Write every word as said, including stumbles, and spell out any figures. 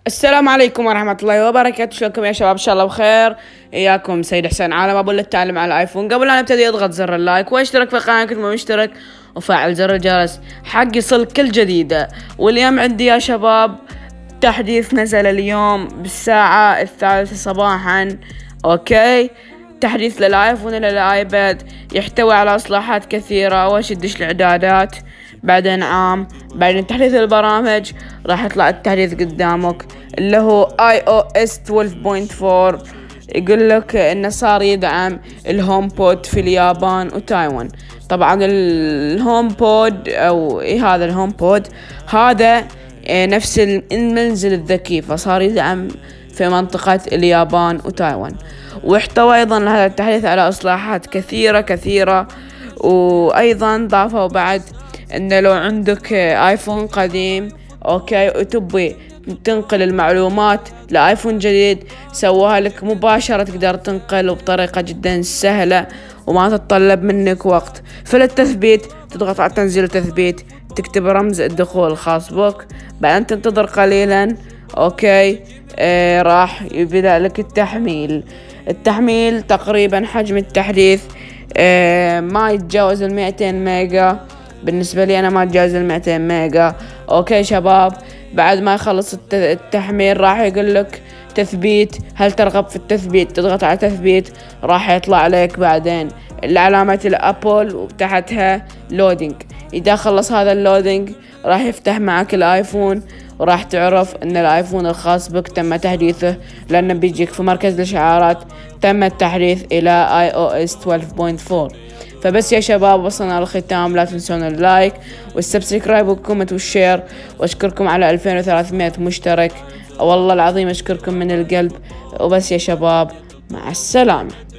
السلام عليكم ورحمة الله وبركاته. شلونكم يا شباب؟ إن شاء الله بخير. إياكم سيد حسين عالم أبو التعلم على الآيفون. قبل لا نبتدي اضغط زر اللايك واشترك في القناة كنت مو مشترك وفعل زر الجرس حق يصل كل جديدة. واليوم عندي يا شباب تحديث نزل اليوم بالساعة الثالثة صباحا. أوكي، تحديث للآيفون للآيباد يحتوي على إصلاحات كثيرة. أول شي تدش الإعدادات، بعدين عام، بعدين تحديث البرامج. راح يطلع التحديث قدامك اللي هو اي او اس اثناشر نقطة أربعة. يقول لك انه صار يدعم الهوم بود في اليابان وتايوان. طبعا الهوم بود او ايه هذا الهوم بود هذا إيه نفس المنزل الذكي، فصار يدعم في منطقة اليابان وتايوان. واحتوى ايضا هذا التحديث على اصلاحات كثيرة كثيرة. وايضا ضافوا بعد انه لو عندك ايفون قديم اوكي وتبي تنقل المعلومات لايفون جديد سووها لك مباشرة، تقدر تنقل بطريقة جدا سهلة وما تتطلب منك وقت. فللتثبيت تضغط على تنزيل التثبيت، تكتب رمز الدخول الخاص بك، بعدين تنتظر قليلا. اوكي آه راح يبدأ لك التحميل. التحميل تقريبا حجم التحديث آه ما يتجاوز المئتين ميجا. بالنسبة لي أنا ما تجاوز المئتين ميجا. أوكي شباب، بعد ما يخلص التحميل راح يقول لك تثبيت. هل ترغب في التثبيت؟ تضغط على تثبيت، راح يطلع لك بعدين علامة الأبل وتحتها لودينج. إذا خلص هذا اللودينج راح يفتح معك الآيفون، وراح تعرف ان الايفون الخاص بك تم تحديثه، لانه بيجيك في مركز الاشعارات تم التحديث الى اي او اس اثناشر نقطة أربعة. فبس يا شباب وصلنا للختام، لا تنسون اللايك والسبسكرايب والكومنت والشير، واشكركم على ألفين وثلاثمئة مشترك. والله العظيم اشكركم من القلب. وبس يا شباب، مع السلامة.